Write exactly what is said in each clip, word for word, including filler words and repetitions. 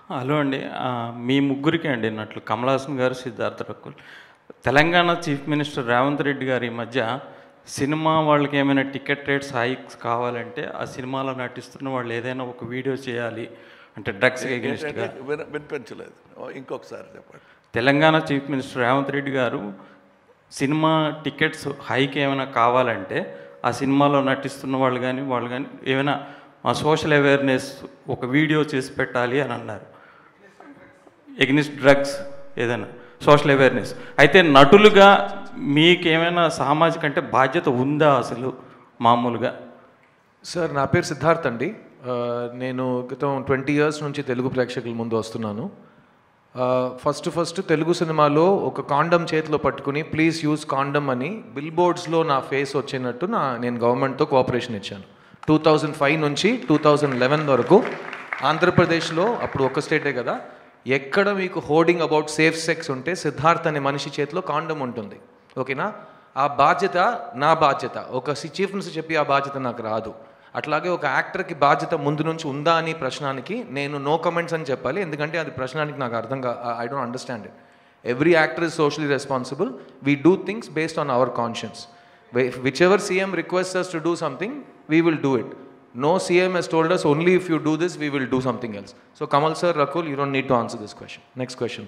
Hello అండి. ఆహ్, మీ ముగ్గురికి అండి అన్నట్లు కమల్ హాసన్ గారు, సిద్ధార్థ్ రకుల్. తెలంగాణ చీఫ్ మినిస్టర్ రేవంత్ రెడ్డి గారు ఈ మధ్య సినిమా వాళ్ళకి ఏమైనా టికెట్ రేట్స్ హైక్స్ కావాలంటే, ఆ సినిమాలో నటిస్తున్న వాళ్ళు ఏదైనా ఒక వీడియో చేయాలి. అంటే డ్రగ్స్‌కి ఎగెనిస్ట్‌గా. విన వినిపించలేదు. ఇంకొకసారి చెప్పండి. తెలంగాణ చీఫ్ మినిస్టర్ రేవంత్ రెడ్డి గారు సినిమా టికెట్స్ హైక్ ఏమైనా కావాలంటే, ఆ సినిమాలో నటిస్తున్న వాళ్ళు గానీ, వాళ్ళు గానీ ఏమైనా సోషల్ అవేర్‌నెస్ ఒక వీడియో చేసి పెట్టాలి అని అన్నారు. ఎగ్నిస్ట్ డ్రగ్స్ ఏదైనా సోషల్ అవేర్నెస్. అయితే నటులుగా మీకేమైనా సామాజిక అంటే బాధ్యత ఉందా అసలు మామూలుగా? సార్ నా పేరు సిద్ధార్థ్ అండి. నేను క్రితం ట్వంటీ ఇయర్స్ నుంచి తెలుగు ప్రేక్షకుల ముందు వస్తున్నాను. ఫస్ట్ ఫస్ట్ తెలుగు సినిమాలో ఒక కాండమ్ చేతిలో పట్టుకుని ప్లీజ్ యూజ్ కాండమ్ అని బిల్ బోర్డ్స్లో నా ఫేస్ వచ్చినట్టు నా నేను గవర్నమెంట్తో కోఆపరేషన్ ఇచ్చాను. టూ థౌజండ్ ఫైవ్ నుంచి టూ థౌజండ్ లెవెన్ వరకు ఆంధ్రప్రదేశ్లో, అప్పుడు ఒక స్టేటే కదా, ఎక్కడ మీకు హోర్డింగ్ అబౌట్ సేఫ్ సెక్స్ ఉంటే సిద్ధార్థ్ అనే మనిషి చేతిలో కాండమ్ ఉంటుంది. ఓకేనా? ఆ బాధ్యత నా బాధ్యత. ఒక చీఫ్ మినిస్టర్ చెప్పి ఆ బాధ్యత నాకు రాదు. అట్లాగే ఒక యాక్టర్కి బాధ్యత ముందు నుంచి ఉందా అని ప్రశ్నానికి నేను నో కమెంట్స్ అని చెప్పాలి. ఎందుకంటే అది ప్రశ్నానికి నాకు అర్థం కా I don't understand it. Every actor is socially responsible. We do things based on our conscience. Whichever CM request us to do something, we will do it. No C M has told us only if you do this, we will do something else. So Kamal sir, Rakul, you don't need to answer this question. Next question.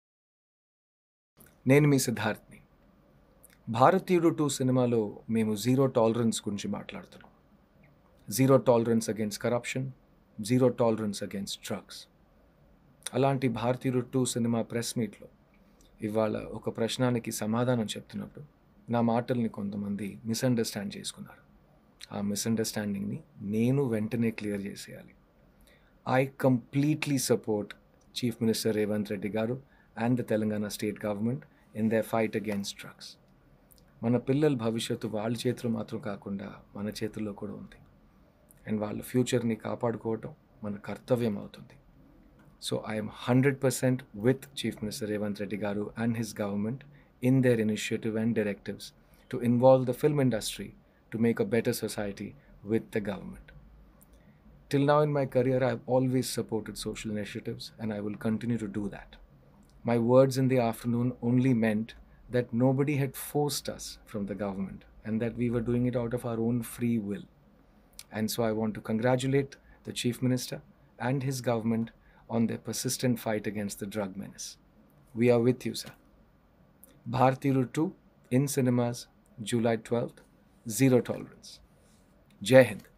నేను మీ సిద్ధార్థ్ని. భారతీయుడు two సినిమాలో మేము zero tolerance గురించి మాట్లాడుతున్నాం. Zero tolerance against corruption, zero tolerance against drugs. అలాంటి Bharateeyudu two cinema press మీట్లో ఇవాళ ఒక ప్రశ్నానికి సమాధానం చెప్తున్నప్పుడు నా మాటల్ని కొంతమంది మిస్అండర్స్టాండ్ చేసుకున్నారు. ఆ మిస్అండర్స్టాండింగ్ని నేను వెంటనే క్లియర్ చేసేయాలి. I completely support chief minister Revanth Reddy గారు and the Telangana state government in the fight against drugs. మన పిల్లల భవిష్యత్తు వాళ్ళ చేతిలో మాత్రం కాకుండా మన చేతుల్లో కూడా ఉంది. అండ్ వాళ్ళ ఫ్యూచర్ని కాపాడుకోవటం మన కర్తవ్యం అవుతుంది. So I'm hundred percent with chief minister Revanth Reddy గారు and his government in their initiative and directives to involve the film industry to make a better society with the government. Till now in my career, I have always supported social initiatives and I will continue to do that. My words in the afternoon only meant that nobody had forced us from the government and that we were doing it out of our own free will. And so I want to congratulate the Chief Minister and his government on their persistent fight against the drug menace. We are with you, sir. Bharatiru two in cinemas, July twelfth. Zero tolerance. Jai Hind.